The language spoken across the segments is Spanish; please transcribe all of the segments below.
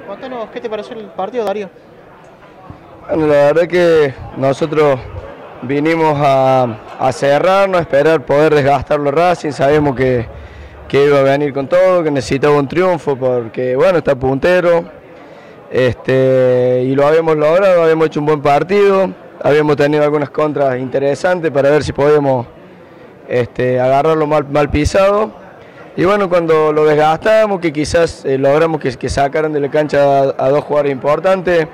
Contanos, ¿qué te pareció el partido, Darío? Bueno, la verdad que nosotros vinimos a cerrarnos, a esperar poder desgastarlo Racing. Sabíamos que iba a venir con todo, que necesitaba un triunfo porque, bueno, está puntero. Y lo habíamos logrado, habíamos hecho un buen partido, habíamos tenido algunas contras interesantes para ver si podíamos agarrarlo mal pisado. Y bueno, cuando lo desgastamos, que quizás logramos que sacaran de la cancha a dos jugadores importantes,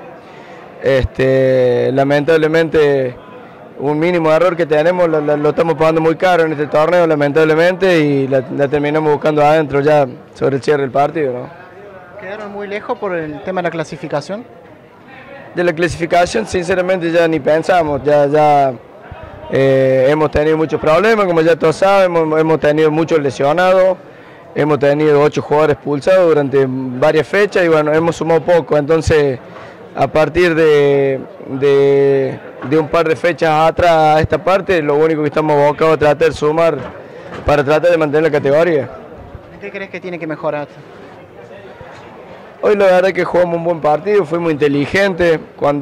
lamentablemente un mínimo error que tenemos lo estamos pagando muy caro en este torneo, lamentablemente, y la terminamos buscando adentro ya sobre el cierre del partido, ¿no? ¿Quedaron muy lejos por el tema de la clasificación? De la clasificación, sinceramente, ya ni pensamos, ya hemos tenido muchos problemas, como ya todos saben, hemos tenido muchos lesionados, hemos tenido 8 jugadores expulsados durante varias fechas y bueno, hemos sumado poco, entonces a partir de un par de fechas atrás a esta parte, lo único que estamos abocados a tratar de sumar para tratar de mantener la categoría. ¿En qué crees que tiene que mejorar? Hoy la verdad que jugamos un buen partido, fuimos inteligentes,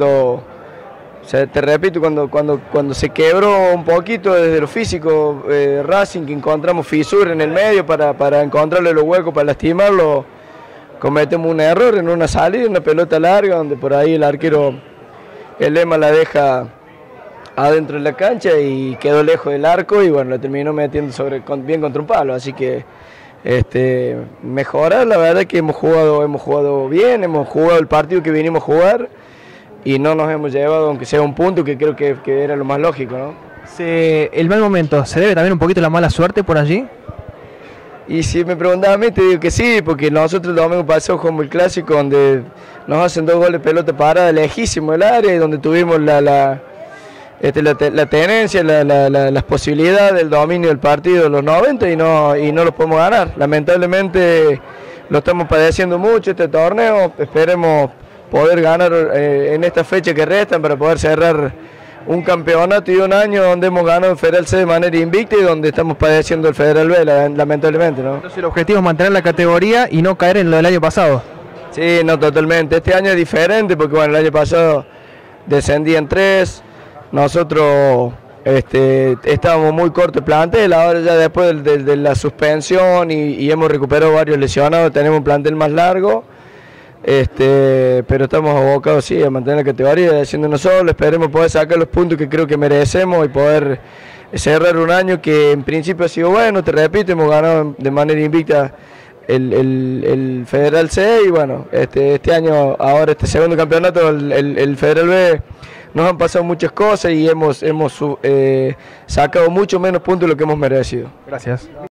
te repito, cuando se quebró un poquito desde lo físico Racing, que encontramos fisura en el medio para encontrarle los huecos para lastimarlo, cometemos un error en una salida, una pelota larga, donde por ahí el arquero, el Lema la deja adentro de la cancha y quedó lejos del arco y bueno, la terminó metiendo bien contra un palo, así que mejorar, la verdad que hemos jugado bien, hemos jugado el partido que vinimos a jugar y no nos hemos llevado, aunque sea un punto, que creo que era lo más lógico, ¿no? El mal momento, ¿se debe también un poquito a la mala suerte por allí? Y si me preguntaba a mí, te digo que sí, porque nosotros el domingo pasado jugamos el clásico donde nos hacen 2 goles de pelota parada lejísimo del área y donde tuvimos la tenencia, las posibilidades del dominio del partido de los 90 y no lo podemos ganar. Lamentablemente lo estamos padeciendo mucho este torneo, esperemos poder ganar en esta fecha que restan para poder cerrar un campeonato y un año donde hemos ganado el Federal C de manera invicta y donde estamos padeciendo el Federal B, lamentablemente, ¿no? Entonces el objetivo es mantener la categoría y no caer en lo del año pasado. Sí, no, totalmente. Este año es diferente porque bueno, el año pasado descendían 3, nosotros estábamos muy corto de plantel, ahora ya después de la suspensión y hemos recuperado varios lesionados, tenemos un plantel más largo. Pero estamos abocados sí, a mantener la categoría, haciéndonos solos, esperemos poder sacar los puntos que creo que merecemos y poder cerrar un año que en principio ha sido bueno, te repito, hemos ganado de manera invicta el Federal C y bueno, este año, ahora este segundo campeonato, el Federal B, nos han pasado muchas cosas y hemos sacado mucho menos puntos de lo que hemos merecido. Gracias.